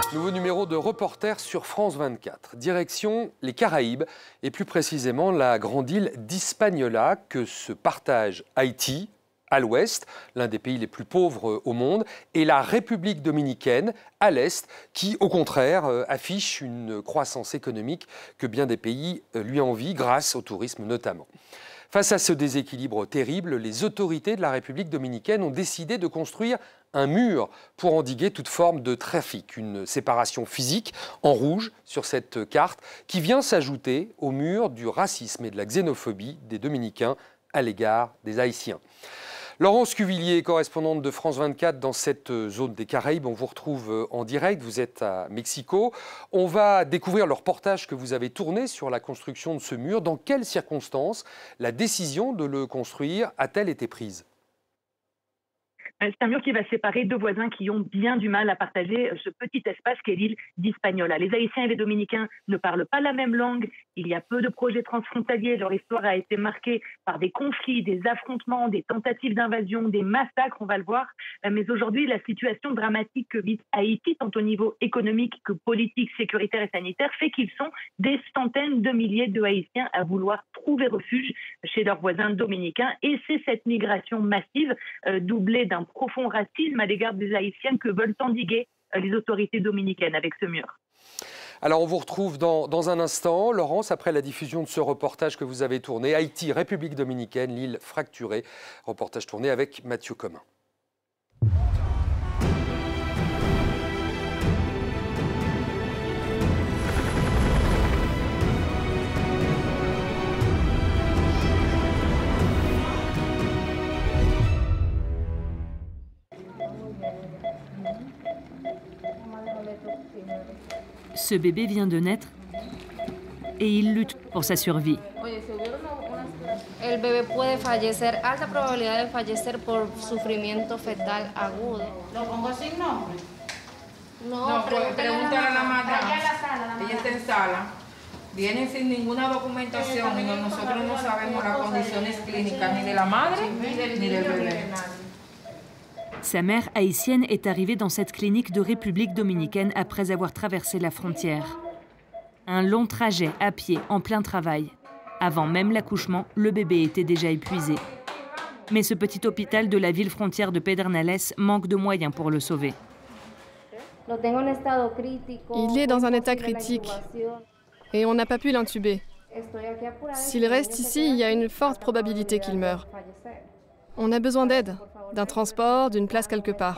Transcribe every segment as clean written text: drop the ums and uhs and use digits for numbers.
Nouveau numéro de Reporter sur France 24. Direction les Caraïbes et plus précisément la grande île d'Hispaniola que se partagent Haïti à l'ouest, l'un des pays les plus pauvres au monde, et la République dominicaine à l'est qui, au contraire, affiche une croissance économique que bien des pays lui envient grâce au tourisme notamment. Face à ce déséquilibre terrible, les autorités de la République dominicaine ont décidé de construire un mur pour endiguer toute forme de trafic. Une séparation physique en rouge sur cette carte qui vient s'ajouter au mur du racisme et de la xénophobie des Dominicains à l'égard des Haïtiens. Laurence Cuvillier, correspondante de France 24 dans cette zone des Caraïbes. On vous retrouve en direct, vous êtes à Mexico. On va découvrir le reportage que vous avez tourné sur la construction de ce mur. Dans quelles circonstances la décision de le construire a-t-elle été prise ? C'est un mur qui va séparer deux voisins qui ont bien du mal à partager ce petit espace qu'est l'île d'Hispaniola. Les Haïtiens et les Dominicains ne parlent pas la même langue. Il y a peu de projets transfrontaliers. Leur histoire a été marquée par des conflits, des affrontements, des tentatives d'invasion, des massacres, on va le voir. Mais aujourd'hui, la situation dramatique que vit Haïti, tant au niveau économique que politique, sécuritaire et sanitaire, fait qu'ils sont des centaines de milliers de Haïtiens à vouloir trouver refuge chez leurs voisins dominicains. Et c'est cette migration massive, doublée d'un profond racisme à l'égard des Haïtiens que veulent endiguer les autorités dominicaines avec ce mur. Alors on vous retrouve dans un instant, Laurence, après la diffusion de ce reportage que vous avez tourné. Haïti, République dominicaine, l'île fracturée. Reportage tourné avec Mathieu Commun. Ce bébé vient de naître et il lutte pour sa survie. El bebé puede fallecer, alta probabilidad de fallecer por sufrimiento fetal agudo. ¿Lo pongo sin nombre? No, pregúntale a la madre. Ella está en sala. Viene sin ninguna documentación y nosotros no sabemos las condiciones clínicas ni de la madre ni del bebé. Sa mère haïtienne est arrivée dans cette clinique de République dominicaine après avoir traversé la frontière. Un long trajet à pied, en plein travail. Avant même l'accouchement, le bébé était déjà épuisé. Mais ce petit hôpital de la ville frontière de Pedernales manque de moyens pour le sauver. Il est dans un état critique et on n'a pas pu l'intuber. S'il reste ici, il y a une forte probabilité qu'il meure. On a besoin d'aide, d'un transport, d'une place quelque part.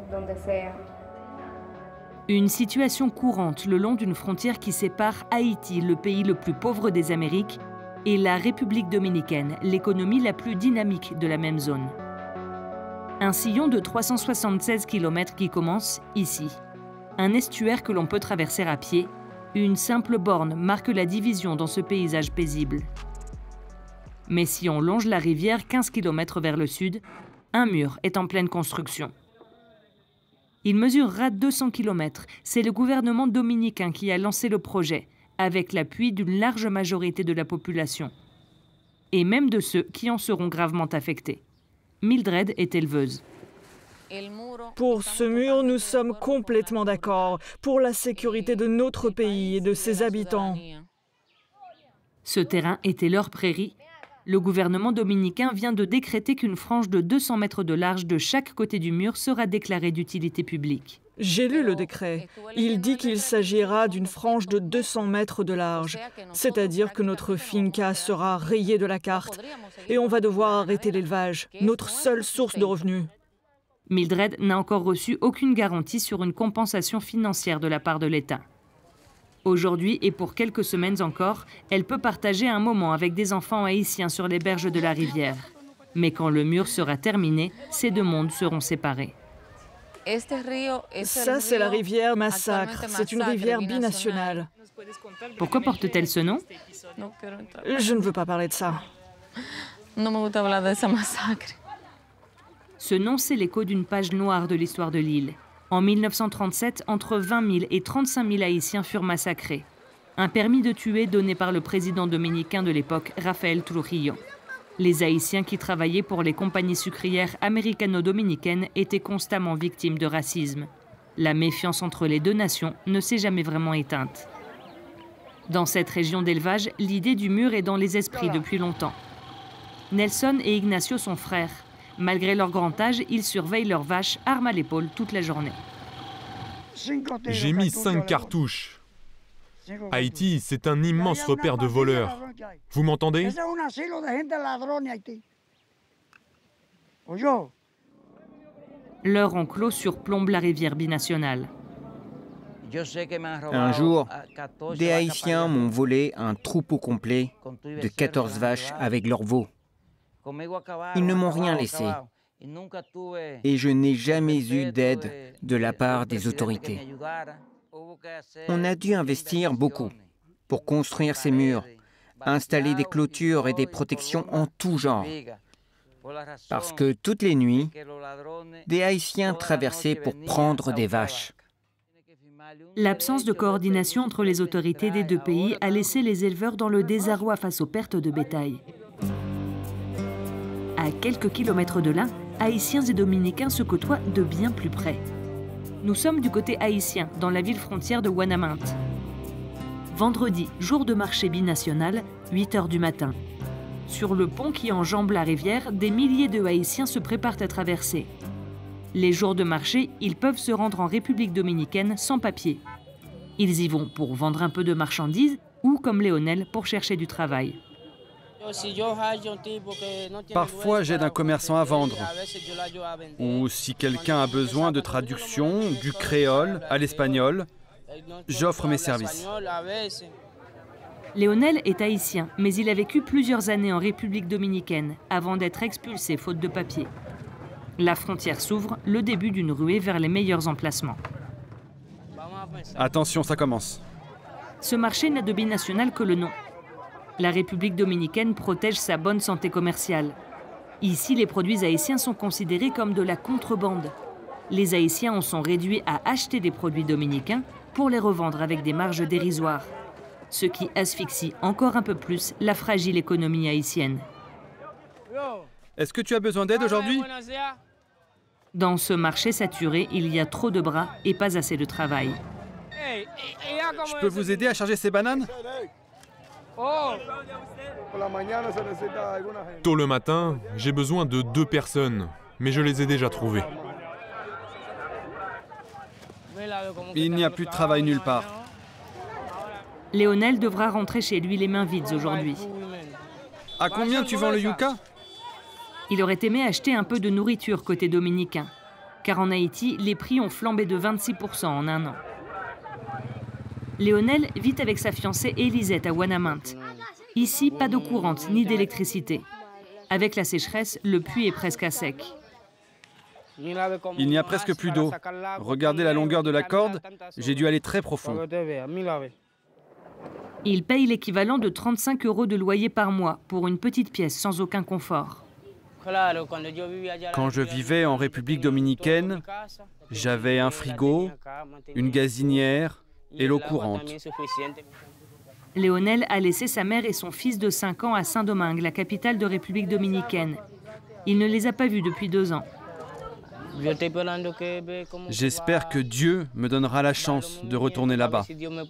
Une situation courante le long d'une frontière qui sépare Haïti, le pays le plus pauvre des Amériques, et la République dominicaine, l'économie la plus dynamique de la même zone. Un sillon de 376 km qui commence ici. Un estuaire que l'on peut traverser à pied. Une simple borne marque la division dans ce paysage paisible. Mais si on longe la rivière 15 km vers le sud, un mur est en pleine construction. Il mesurera 200 km. C'est le gouvernement dominicain qui a lancé le projet, avec l'appui d'une large majorité de la population. Et même de ceux qui en seront gravement affectés. Mildred est éleveuse. Pour ce mur, nous sommes complètement d'accord. Pour la sécurité de notre pays et de ses habitants. Ce terrain était leur prairie. Le gouvernement dominicain vient de décréter qu'une frange de 200 mètres de large de chaque côté du mur sera déclarée d'utilité publique. J'ai lu le décret. Il dit qu'il s'agira d'une frange de 200 mètres de large, c'est-à-dire que notre finca sera rayée de la carte et on va devoir arrêter l'élevage, notre seule source de revenus. Mildred n'a encore reçu aucune garantie sur une compensation financière de la part de l'État. Aujourd'hui et pour quelques semaines encore, elle peut partager un moment avec des enfants haïtiens sur les berges de la rivière. Mais quand le mur sera terminé, ces deux mondes seront séparés. Ça, c'est la rivière Massacre. C'est une rivière binationale. Pourquoi porte-t-elle ce nom? Je ne veux pas parler de ça. Ce nom, c'est l'écho d'une page noire de l'histoire de l'île. En 1937, entre 20 000 et 35 000 Haïtiens furent massacrés. Un permis de tuer donné par le président dominicain de l'époque, Rafael Trujillo. Les Haïtiens qui travaillaient pour les compagnies sucrières américano-dominicaines étaient constamment victimes de racisme. La méfiance entre les deux nations ne s'est jamais vraiment éteinte. Dans cette région d'élevage, l'idée du mur est dans les esprits depuis longtemps. Nelson et Ignacio sont frères. Malgré leur grand âge, ils surveillent leurs vaches, armes à l'épaule, toute la journée. J'ai mis 5 cartouches. Haïti, c'est un immense repère de voleurs. Vous m'entendez? Leur enclos surplombe la rivière binationale. Un jour, des Haïtiens m'ont volé un troupeau complet de 14 vaches avec leurs veaux. Ils ne m'ont rien laissé et je n'ai jamais eu d'aide de la part des autorités. On a dû investir beaucoup pour construire ces murs, installer des clôtures et des protections en tout genre. Parce que toutes les nuits, des Haïtiens traversaient pour prendre des vaches. L'absence de coordination entre les autorités des deux pays a laissé les éleveurs dans le désarroi face aux pertes de bétail. À quelques kilomètres de là, Haïtiens et Dominicains se côtoient de bien plus près. Nous sommes du côté haïtien, dans la ville frontière de Ouanaminthe. Vendredi, jour de marché binational, 8 h du matin. Sur le pont qui enjambe la rivière, des milliers de Haïtiens se préparent à traverser. Les jours de marché, ils peuvent se rendre en République dominicaine sans papier. Ils y vont pour vendre un peu de marchandises ou, comme Léonel, pour chercher du travail. Parfois, j'aide un commerçant à vendre. Ou si quelqu'un a besoin de traduction du créole à l'espagnol, j'offre mes services. Léonel est haïtien, mais il a vécu plusieurs années en République dominicaine avant d'être expulsé faute de papier. La frontière s'ouvre, le début d'une ruée vers les meilleurs emplacements. Attention, ça commence. Ce marché n'a de binational que le nom. La République dominicaine protège sa bonne santé commerciale. Ici, les produits haïtiens sont considérés comme de la contrebande. Les Haïtiens en sont réduits à acheter des produits dominicains pour les revendre avec des marges dérisoires. Ce qui asphyxie encore un peu plus la fragile économie haïtienne. Est-ce que tu as besoin d'aide aujourd'hui? Dans ce marché saturé, il y a trop de bras et pas assez de travail. Je peux vous aider à charger ces bananes? Tôt le matin, j'ai besoin de 2 personnes, mais je les ai déjà trouvées. Il n'y a plus de travail nulle part. Léonel devra rentrer chez lui les mains vides aujourd'hui. À combien tu vends le yucca? Il aurait aimé acheter un peu de nourriture côté dominicain, car en Haïti, les prix ont flambé de 26% en un an. Léonel vit avec sa fiancée Elisette à Ouanaminthe. Ici, pas d'eau courante ni d'électricité. Avec la sécheresse, le puits est presque à sec. Il n'y a presque plus d'eau. Regardez la longueur de la corde, j'ai dû aller très profond. Il paye l'équivalent de 35 € de loyer par mois pour une petite pièce sans aucun confort. Quand je vivais en République dominicaine, j'avais un frigo, une gazinière et l'eau courante. Léonel a laissé sa mère et son fils de 5 ans à Saint-Domingue, la capitale de République dominicaine. Il ne les a pas vus depuis 2 ans. J'espère que Dieu me donnera la chance de retourner là-bas.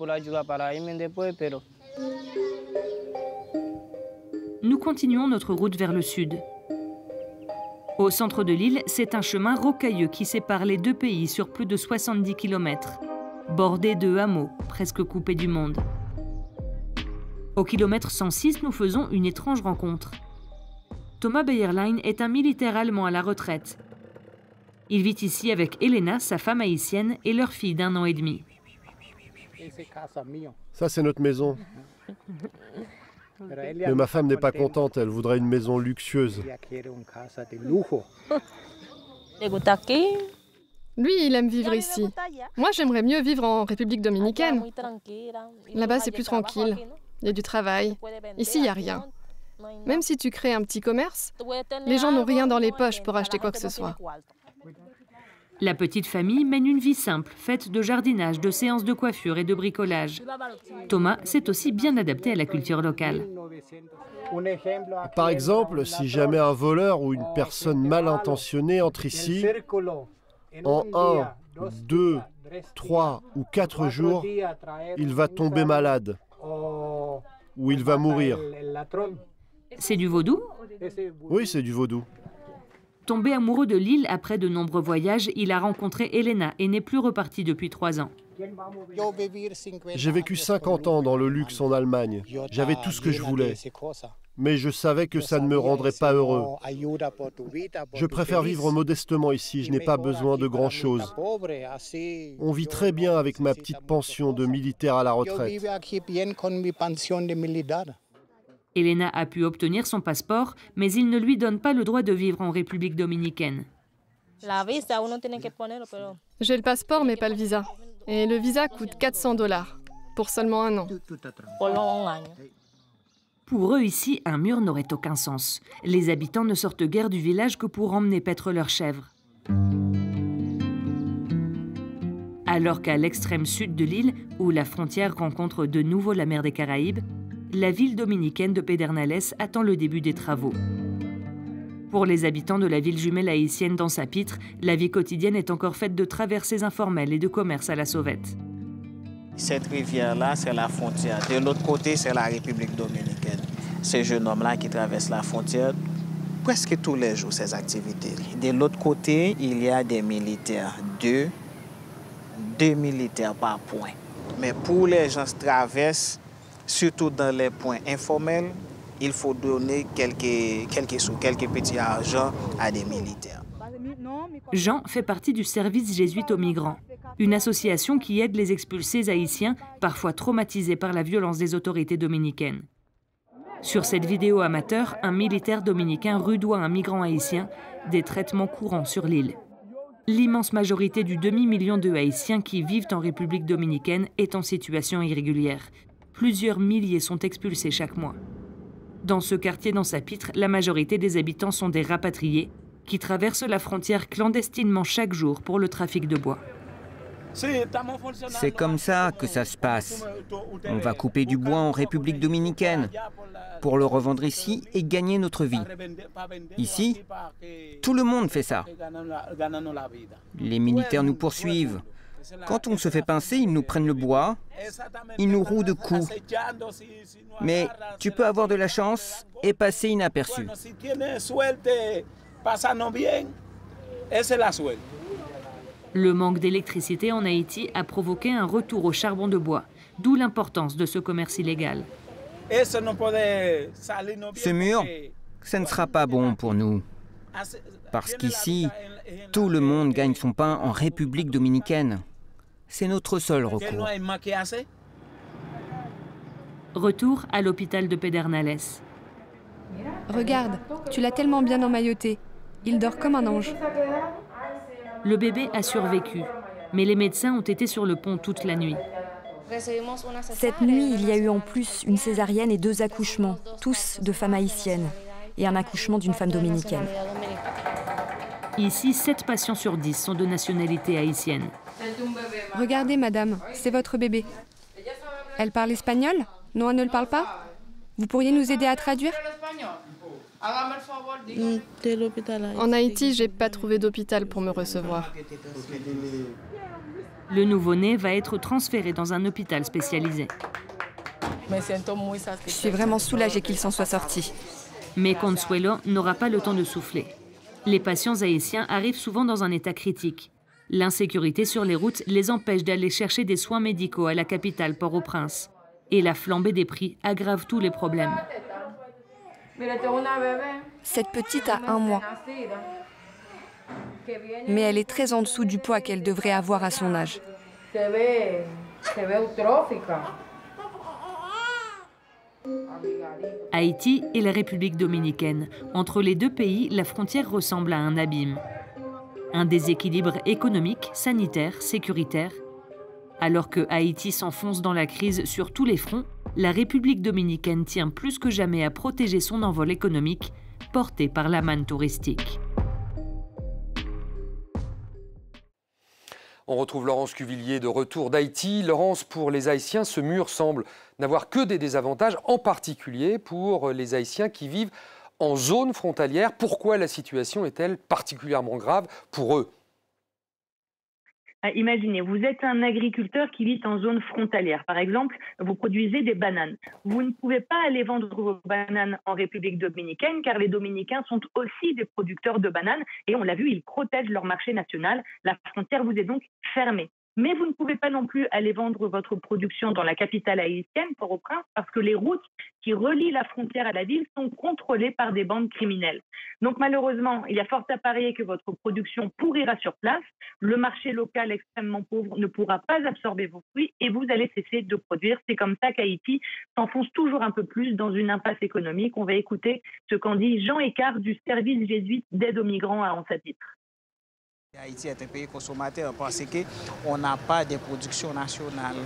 Nous continuons notre route vers le sud. Au centre de l'île, c'est un chemin rocailleux qui sépare les deux pays sur plus de 70 km, bordé de hameaux, presque coupés du monde. Au kilomètre 106, nous faisons une étrange rencontre. Thomas Bayerlein est un militaire allemand à la retraite. Il vit ici avec Elena, sa femme haïtienne, et leur fille d'1 an et demi. Ça, c'est notre maison. Mais ma femme n'est pas contente, elle voudrait une maison luxueuse. Lui, il aime vivre ici. Moi, j'aimerais mieux vivre en République dominicaine. Là-bas, c'est plus tranquille. Il y a du travail. Ici, il n'y a rien. Même si tu crées un petit commerce, les gens n'ont rien dans les poches pour acheter quoi que ce soit. La petite famille mène une vie simple, faite de jardinage, de séances de coiffure et de bricolage. Thomas s'est aussi bien adapté à la culture locale. Par exemple, si jamais un voleur ou une personne mal intentionnée entre ici, en 1 2, 3 ou 4 jours, il va tomber malade ou il va mourir. C'est du vaudou? Oui, c'est du vaudou. Tombé amoureux de l'île après de nombreux voyages, il a rencontré Elena et n'est plus reparti depuis 3 ans. J'ai vécu 50 ans dans le luxe en Allemagne. J'avais tout ce que je voulais. Mais je savais que ça ne me rendrait pas heureux. Je préfère vivre modestement ici, je n'ai pas besoin de grand-chose. On vit très bien avec ma petite pension de militaire à la retraite. Elena a pu obtenir son passeport, mais il ne lui donne pas le droit de vivre en République dominicaine. J'ai le passeport, mais pas le visa. Et le visa coûte 400 $ pour seulement 1 an. Pour eux ici, un mur n'aurait aucun sens. Les habitants ne sortent guère du village que pour emmener paître leurs chèvres. Alors qu'à l'extrême sud de l'île, où la frontière rencontre de nouveau la mer des Caraïbes, la ville dominicaine de Pedernales attend le début des travaux. Pour les habitants de la ville jumelle haïtienne d'Ansapitre, la vie quotidienne est encore faite de traversées informelles et de commerce à la sauvette. Cette rivière-là, c'est la frontière. De l'autre côté, c'est la République dominicaine. Ce jeune homme-là qui traverse la frontière, presque tous les jours, ses activités. De l'autre côté, il y a des militaires. Deux militaires par point. Mais pour les gens qui traversent, surtout dans les points informels, il faut donner quelques sous, quelques petits argent à des militaires. Jean fait partie du service jésuite aux migrants, une association qui aide les expulsés haïtiens, parfois traumatisés par la violence des autorités dominicaines. Sur cette vidéo amateur, un militaire dominicain rudoie un migrant haïtien, des traitements courants sur l'île. L'immense majorité du demi-million de Haïtiens qui vivent en République dominicaine est en situation irrégulière. Plusieurs milliers sont expulsés chaque mois. Dans ce quartier d'Ansapitre, la majorité des habitants sont des rapatriés qui traversent la frontière clandestinement chaque jour pour le trafic de bois. C'est comme ça que ça se passe. On va couper du bois en République dominicaine pour le revendre ici et gagner notre vie. Ici, tout le monde fait ça. Les militaires nous poursuivent. Quand on se fait pincer, ils nous prennent le bois, ils nous rouent de coups. Mais tu peux avoir de la chance et passer inaperçu. Le manque d'électricité en Haïti a provoqué un retour au charbon de bois, d'où l'importance de ce commerce illégal. Ce mur, ça ne sera pas bon pour nous. Parce qu'ici, tout le monde gagne son pain en République dominicaine. C'est notre seul recours. Retour à l'hôpital de Pedernales. Regarde, tu l'as tellement bien emmailloté. Il dort comme un ange. Le bébé a survécu, mais les médecins ont été sur le pont toute la nuit. Cette nuit, il y a eu en plus une césarienne et 2 accouchements, tous de femmes haïtiennes, et un accouchement d'une femme dominicaine. Ici, 7 patients sur 10 sont de nationalité haïtienne. Regardez, madame, c'est votre bébé. Elle parle espagnol? Non, elle ne le parle pas? Vous pourriez nous aider à traduire? En Haïti, j'ai pas trouvé d'hôpital pour me recevoir. Le nouveau-né va être transféré dans un hôpital spécialisé. Je suis vraiment soulagée qu'il s'en soit sorti. Mais Consuelo n'aura pas le temps de souffler. Les patients haïtiens arrivent souvent dans un état critique. L'insécurité sur les routes les empêche d'aller chercher des soins médicaux à la capitale Port-au-Prince. Et la flambée des prix aggrave tous les problèmes. Cette petite a 1 mois. Mais elle est très en dessous du poids qu'elle devrait avoir à son âge. Haïti et la République dominicaine. Entre les deux pays, la frontière ressemble à un abîme. Un déséquilibre économique, sanitaire, sécuritaire. Alors que Haïti s'enfonce dans la crise sur tous les fronts, la République dominicaine tient plus que jamais à protéger son envol économique, porté par la manne touristique. On retrouve Laurence Cuvillier de retour d'Haïti. Laurence, pour les Haïtiens, ce mur semble n'avoir que des désavantages, en particulier pour les Haïtiens qui vivent en zone frontalière. Pourquoi la situation est-elle particulièrement grave pour eux ? Imaginez, vous êtes un agriculteur qui vit en zone frontalière. Par exemple, vous produisez des bananes. Vous ne pouvez pas aller vendre vos bananes en République dominicaine car les Dominicains sont aussi des producteurs de bananes et on l'a vu, ils protègent leur marché national. La frontière vous est donc fermée. Mais vous ne pouvez pas non plus aller vendre votre production dans la capitale haïtienne, Port-au-Prince, parce que les routes qui relient la frontière à la ville sont contrôlées par des bandes criminelles. Donc malheureusement, il y a fort à parier que votre production pourrira sur place. Le marché local extrêmement pauvre ne pourra pas absorber vos fruits et vous allez cesser de produire. C'est comme ça qu'Haïti s'enfonce toujours un peu plus dans une impasse économique. On va écouter ce qu'en dit Jean Écart du service jésuite d'aide aux migrants à Ansatitre. Haïti est un pays consommateur parce qu'on n'a pas de production nationale.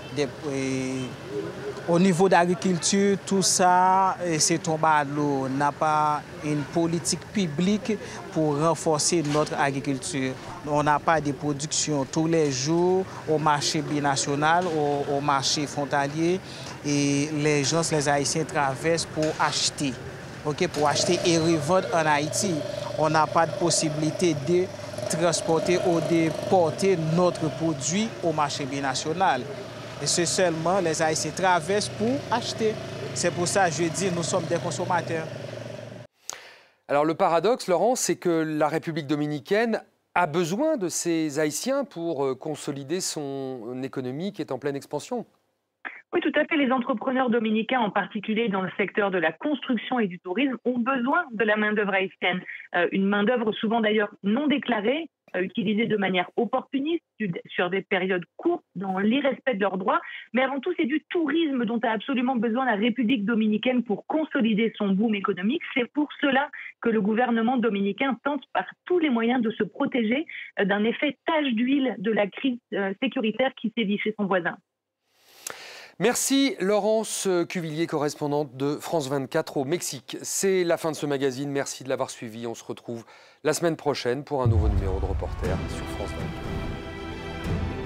Au niveau d'agriculture, tout ça, c'est tombé à l'eau. On n'a pas une politique publique pour renforcer notre agriculture. On n'a pas de production tous les jours au marché binational, au marché frontalier. Et les gens, les Haïtiens traversent pour acheter. Pour acheter et revendre en Haïti. On n'a pas de possibilité de transporter ou de porter notre produit au marché binational. Et c'est seulement les Haïtiens traversent pour acheter. C'est pour ça que je dis nous sommes des consommateurs. Alors le paradoxe, Laurent, c'est que la République dominicaine a besoin de ces Haïtiens pour consolider son économie qui est en pleine expansion. Oui, tout à fait. Les entrepreneurs dominicains, en particulier dans le secteur de la construction et du tourisme, ont besoin de la main-d'œuvre haïtienne. Une main-d'œuvre souvent d'ailleurs non déclarée, utilisée de manière opportuniste, sur des périodes courtes, dans l'irrespect de leurs droits. Mais avant tout, c'est du tourisme dont a absolument besoin la République dominicaine pour consolider son boom économique. C'est pour cela que le gouvernement dominicain tente par tous les moyens de se protéger d'un effet tache d'huile de la crise sécuritaire qui sévit chez son voisin. Merci Laurence Cuvillier, correspondante de France 24 au Mexique. C'est la fin de ce magazine, merci de l'avoir suivi. On se retrouve la semaine prochaine pour un nouveau numéro de Reporter sur France 24.